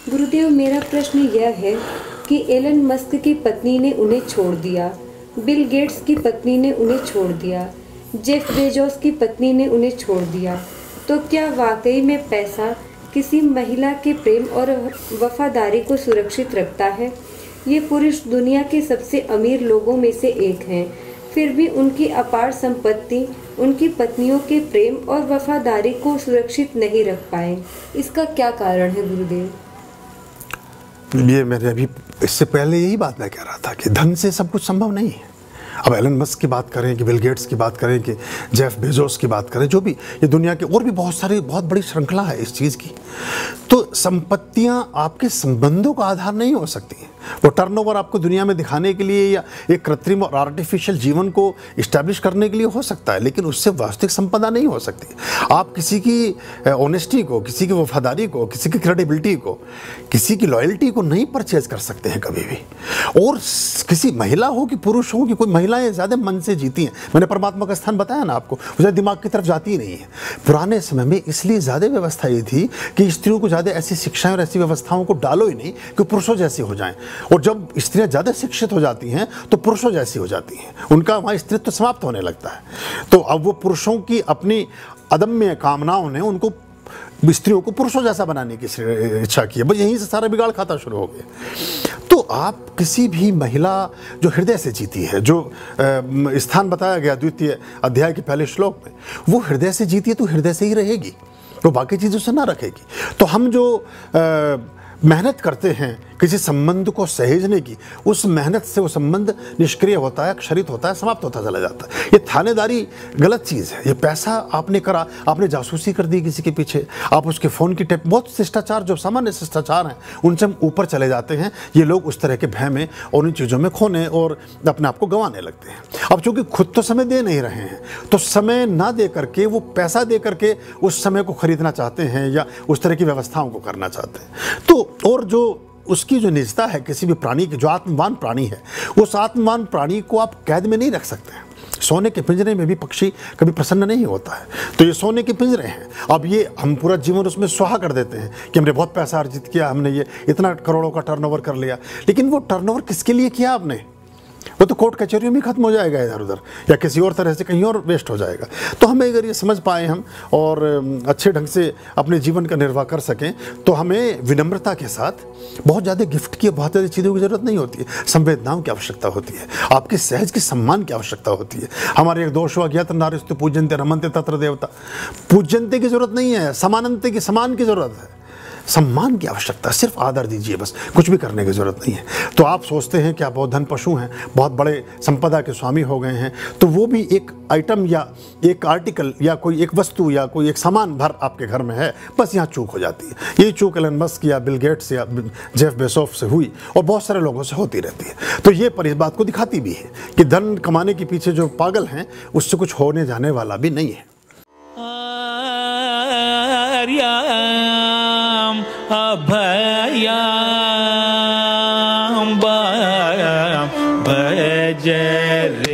गुरुदेव, मेरा प्रश्न यह है कि एलन मस्क की पत्नी ने उन्हें छोड़ दिया, बिल गेट्स की पत्नी ने उन्हें छोड़ दिया, जेफ बेजोस की पत्नी ने उन्हें छोड़ दिया, तो क्या वाकई में पैसा किसी महिला के प्रेम और वफादारी को सुरक्षित रखता है? ये पुरुष दुनिया के सबसे अमीर लोगों में से एक हैं, फिर भी उनकी अपार संपत्ति उनकी पत्नियों के प्रेम और वफादारी को सुरक्षित नहीं रख पाए। इसका क्या कारण है गुरुदेव? ये मेरे अभी इससे पहले यही बात मैं कह रहा था कि धन से सब कुछ संभव नहीं है। अब एलन मस्क की बात करें कि बिल गेट्स की बात करें कि जेफ बेजोस की बात करें, जो भी ये दुनिया के और भी बहुत बड़ी श्रृंखला है इस चीज़ की, तो संपत्तियां आपके संबंधों का आधार नहीं हो सकती हैं। वो टर्नओवर आपको दुनिया में दिखाने के लिए या एक कृत्रिम और आर्टिफिशियल जीवन को इस्टेब्लिश करने के लिए हो सकता है, लेकिन उससे वास्तविक संपदा नहीं हो सकती। आप किसी की ऑनेस्टी को, किसी की वफादारी को, किसी की क्रेडिबिलिटी को, किसी की लॉयल्टी को नहीं परचेज कर सकते हैं कभी भी। और किसी महिला हो कि पुरुष हो, कि कोई महिलाएं ज़्यादा मन से जीती हैं। मैंने परमात्मा का स्थान बताया ना आपको, वो दिमाग की तरफ जाती ही नहीं है। पुराने समय में इसलिए ज़्यादा व्यवस्था ये थी कि स्त्रियों को ज़्यादा ऐसी शिक्षाएं और ऐसी व्यवस्थाओं को डालो ही नहीं कि पुरुषों जैसी हो जाएं। और जब स्त्रियां ज़्यादा शिक्षित हो जाती हैं तो पुरुषों जैसी हो जाती हैं, उनका वहाँ स्त्रीत्व समाप्त होने लगता है। तो अब वो पुरुषों की अपनी अदम्य कामनाओं ने उनको, स्त्रियों को पुरुषों जैसा बनाने की इच्छा की है। बस यहीं से सारा बिगाड़ खाता शुरू हो गया। तो आप किसी भी महिला जो हृदय से जीती है, जो स्थान बताया गया द्वितीय अध्याय के पहले श्लोक में, वो हृदय से जीती है तो हृदय से ही रहेगी, वो बाकी चीज़ों से ना रखेगी। तो हम जो मेहनत करते हैं किसी संबंध को सहेजने की, उस मेहनत से वो संबंध निष्क्रिय होता है, क्षरित होता है, समाप्त होता चला जाता है। ये थानेदारी गलत चीज़ है। ये पैसा आपने करा, आपने जासूसी कर दी किसी के पीछे, आप उसके फ़ोन की टेप, बहुत शिष्टाचार जो सामान्य शिष्टाचार हैं उनसे हम ऊपर चले जाते हैं। ये लोग उस तरह के भय में और उन चीज़ों में खोने और अपने आप को गंवाने लगते हैं। अब चूँकि खुद तो समय दे नहीं रहे हैं, तो समय ना दे करके वो पैसा दे करके उस समय को खरीदना चाहते हैं या उस तरह की व्यवस्थाओं को करना चाहते हैं। तो और जो उसकी जो निजता है किसी भी प्राणी की, जो आत्मवान प्राणी है, उस आत्मवान प्राणी को आप कैद में नहीं रख सकते हैं। सोने के पिंजरे में भी पक्षी कभी प्रसन्न नहीं होता है। तो ये सोने के पिंजरे हैं। अब ये हम पूरा जीवन उसमें सुहा कर देते हैं कि हमने बहुत पैसा अर्जित किया, हमने ये इतना करोड़ों का टर्नओवर कर लिया, लेकिन वो टर्नओवर किसके लिए किया आपने? वो तो कोर्ट कचहरियों में खत्म हो जाएगा इधर उधर, या किसी और तरह से कहीं और वेस्ट हो जाएगा। तो हमें अगर ये समझ पाए हम और अच्छे ढंग से अपने जीवन का निर्वाह कर सकें, तो हमें विनम्रता के साथ बहुत ज़्यादा गिफ्ट की, बहुत ज़्यादा चीज़ों की ज़रूरत नहीं होती है। संवेदनाओं की आवश्यकता होती है, आपके सहज के सम्मान की आवश्यकता होती है। हमारे एक दोष हुआ, यत्र नारीस्तु पूज्यन्ते रमन्ते तत्र देवता। पूज्यन्ते की ज़रूरत नहीं है, समानन्ते की, समान की ज़रूरत है। सम्मान की आवश्यकता, सिर्फ आदर दीजिए, बस कुछ भी करने की ज़रूरत नहीं है। तो आप सोचते हैं कि आप बहुत धन पशु हैं, बहुत बड़े संपदा के स्वामी हो गए हैं, तो वो भी एक आइटम या एक आर्टिकल या कोई एक वस्तु या कोई एक सामान भर आपके घर में है, बस यहाँ चूक हो जाती है। यही चूक एलन मस्क या बिल गेट्स या जेफ बेजोस से हुई और बहुत सारे लोगों से होती रहती है। तो ये पर इस बात को दिखाती भी है कि धन कमाने के पीछे जो पागल हैं, उससे कुछ होने जाने वाला भी नहीं है। अभयां भज